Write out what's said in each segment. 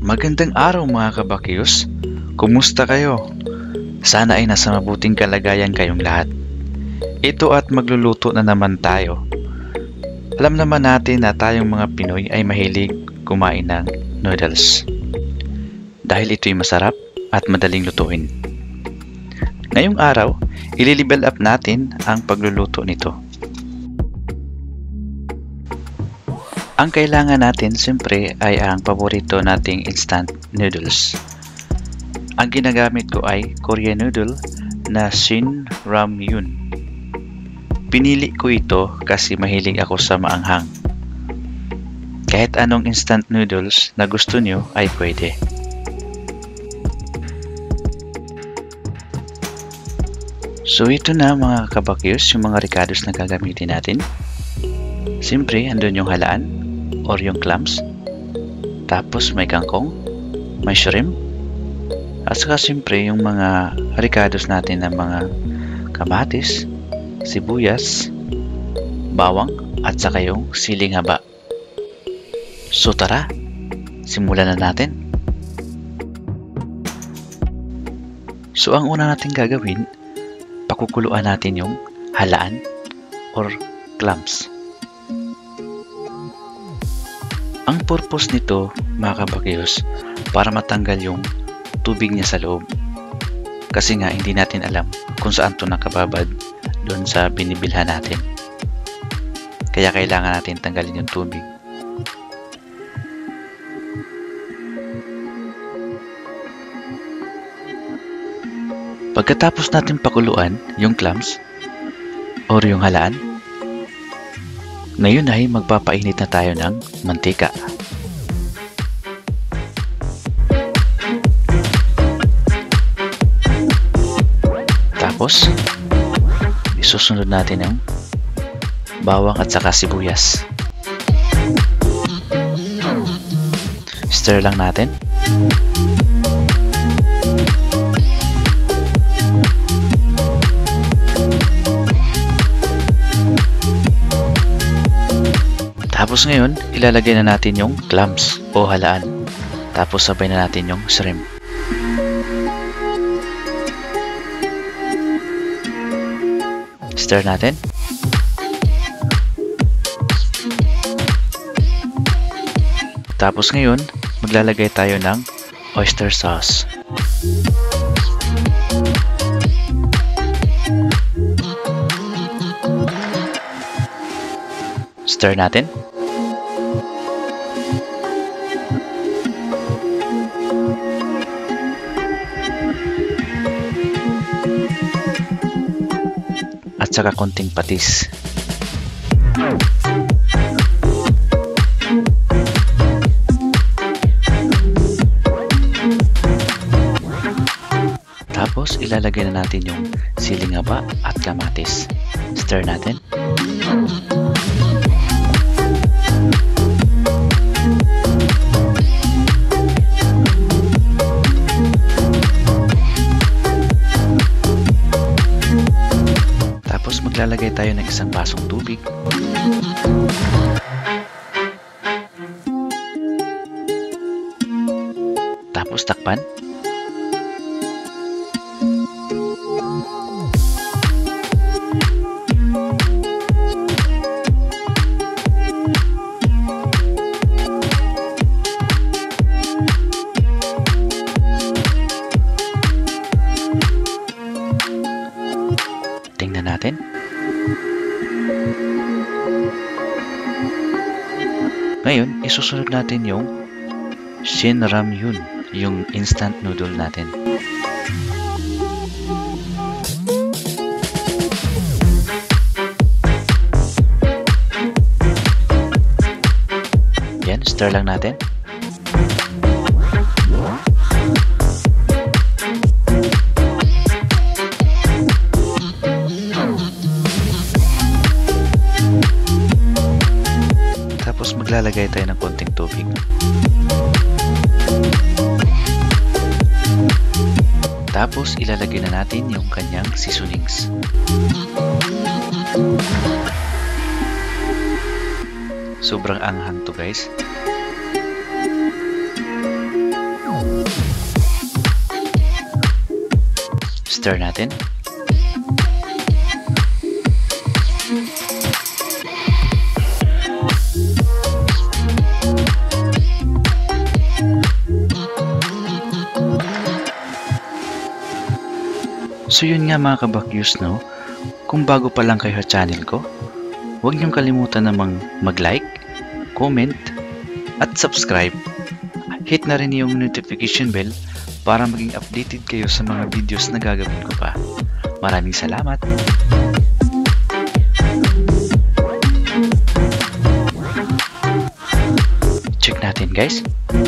Magandang araw mga kabakyus. Kumusta kayo? Sana ay nasa mabuting kalagayan kayong lahat. Ito at magluluto na naman tayo. Alam naman natin na tayong mga Pinoy ay mahilig kumain ng noodles. Dahil ito'y masarap at madaling lutuin. Ngayong araw, ililibel up natin ang pagluluto nito. Ang kailangan natin siyempre ay ang paborito nating instant noodles. Ang ginagamit ko ay Korean noodle na Shin Ramyun. Pinili ko ito kasi mahilig ako sa maanghang. Kahit anong instant noodles na gusto nyo ay pwede. So ito na mga kabakyus, yung mga ricados na gagamitin natin. Siyempre, andun yung halaan or yung clams. Tapos may kangkong, may shrimp. At saka siyempre yung mga ricados natin na mga kamatis, sibuyas, bawang, at saka yung siling haba. So tara, simulan na natin. So ang una natin gagawin, pakukuluan natin yung halaan or clams. Ang purpose nito mga kabakyus, para matanggal yung tubig niya sa loob. Kasi nga hindi natin alam kung saan ito nakababad doon sa binibilhan natin. Kaya kailangan natin tanggalin yung tubig. Pagkatapos natin pakuluan yung clams or yung halaan, ngayon ay magpapainit na tayo ng mantika. Tapos, isusunod natin ang bawang at saka sibuyas. Stir lang natin. Tapos ngayon, ilalagay na natin yung clams o halaan. Tapos sabay na natin yung shrimp. Stir natin. Tapos ngayon, maglalagay tayo ng oyster sauce. Stir natin. At saka konting patis. Tapos ilalagay na natin yung siling haba at kamatis. Stir natin. Tapos maglalagay tayo ng isang basong tubig. Tapos takpan. Tingnan natin. Ngayon, isusunod natin yung Shin Ramyun, yung instant noodle natin. Yan, stir lang natin. Tapos maglalagay tayo ng konting tubig. Tapos ilalagay na natin yung kanyang seasonings. Sobrang anghang to guys. Stir natin. So yun nga mga kabakyus, no? Kung bago pa lang kayo sa channel ko, huwag niyong kalimutan namang mag-like, comment, at subscribe. Hit na rin yung notification bell para maging updated kayo sa mga videos na gagawin ko pa. Maraming salamat! Check natin guys.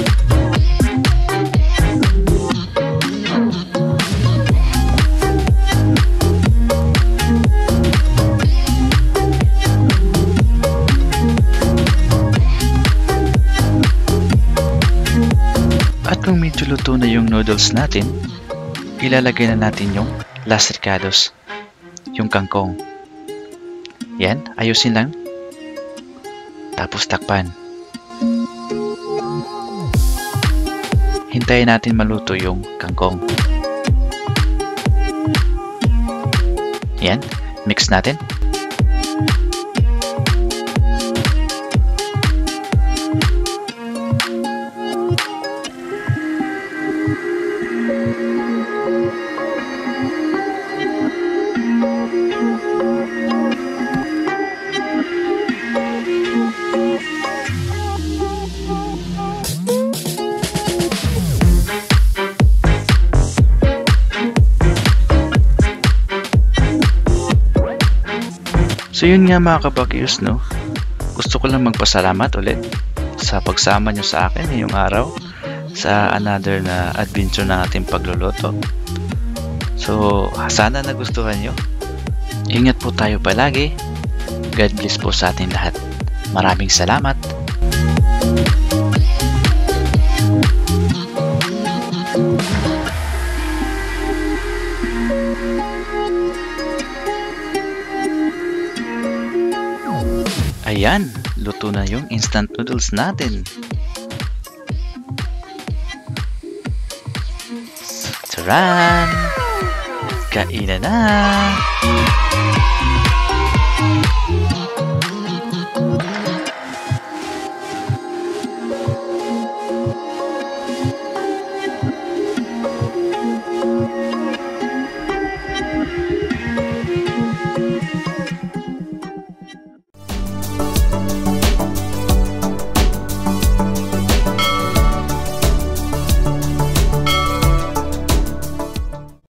At kung medyo luto na yung noodles natin, ilalagay na natin yung las ricados, yung kangkong. Yan, ayusin lang. Tapos takpan. Hintayin natin maluto yung kangkong. Yan, mix natin. So yun nga mga kabakyus, no? Gusto ko lang magpasalamat ulit sa pagsama nyo sa akin ngayong araw sa another na adventure na ating pagluluto. So sana nagustuhan nyo. Ingat po tayo palagi. God bless po sa ating lahat. Maraming salamat. Ayan, luto na yung instant noodles natin. Taran! Kainan na!